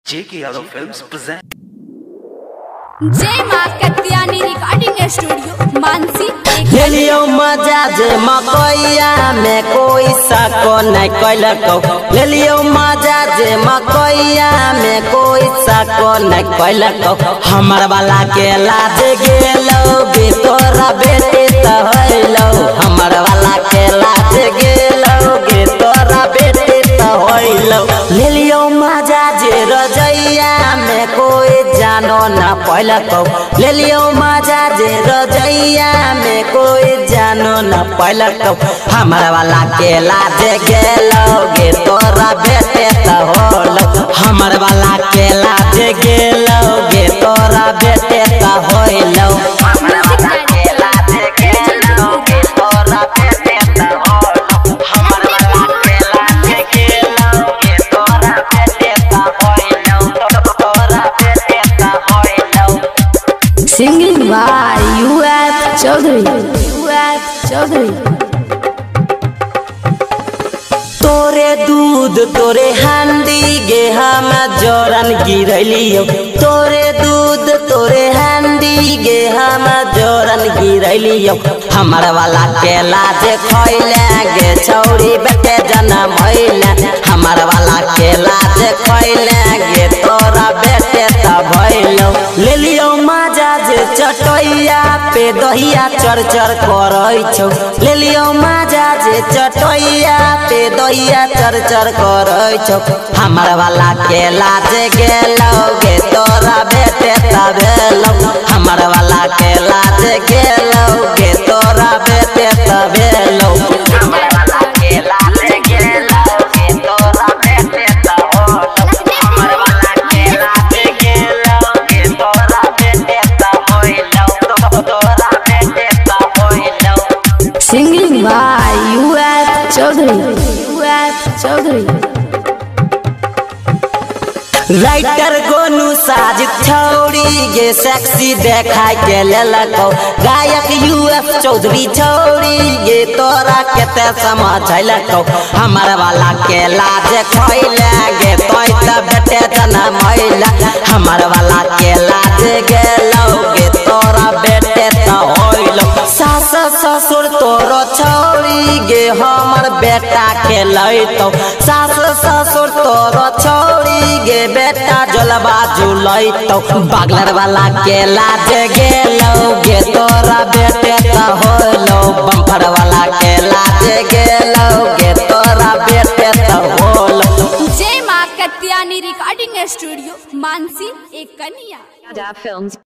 J.K. Yadav Films present. जय मां Katyani recording studio Mansi. ले लियो मजा जे मकैया में कोई सको नहीं कैलको। ले लियो मजा जे मकैया में कोई सको नहीं कैलको। हमर वाला के लाज गेलो बे तोरा बेटे त होइलो। हमर वाला के लाज गेलो गे तोरा बेटे त होइलो। ले लियो मजा जे रजैया में कोई जानो ना पैलको। ले लियो मजा जे रजैया में कोई जानो न पैलको। हमर वाला के लाज गेलो गे तोरा बेटे त होलो। हमर वाला के लाज गेलो गे तोरा बेटे त होइलो। हमर वाला के लाज गेलो गे तोरा बेटे त होलो। हमर वाला के लाज गेलो गे तोरा बेटे त होइलो। तोरा बेटे त होइलो। Singing by UF Chaudhary. तोरे दूध तोरे हांडी गे हम जोरन गिरलियो। तोरे दूध तोरे हांडी गे हम जोरन गिरलियो। हमर वाला के लाज खइले गे छौरी बेटे जन्म होइले। हमर वाला के लाज खइले गे तोरा बेटे त भइलो। ले लियो मजा जे चटैया पे दहिया चर चर करै छौ। ले लियो मजा जे चटैया पे दहिया चर चर करै छौ। हमर वाला के लाज गेलो गे तोरा बेटे त भेलो। हमर वाला के लाज गेलो गे तोरा बेटे त भेलो। हमर वाला के लाज गेलो गे तोरा बेटे त होलो। हमर वाला के लाज गेलो गे तोरा बेटे त होइलो। तोरा बेटे त होइलो। Singing by UF Chaudhary. Writer Gonu साज छौरी गे सेक्सी देखाय के लेलको। गायक यूएफ चौधरी छौरी गे तोरा केते समझलको। हमर वाला के लाज खइले गे तोय त बेटे जन्म होइला। हमर वाला के लाज गेलो गे तोरा बेटे त होइलो। सास ससुर तोरो छौरी गे हमर बेटा के लइतो। सास ससुर तोरो छौरी गे बेटा जलवा जुलैतो। बागलर वाला के लाज गेलो गे तोरा बेटे त होलो। बम्फर वाला के लाज गेलो गे तोरा बेटे त होलो। जय मां कत्यानी रिकॉर्डिंग स्टूडियो मानसी एक कन्या।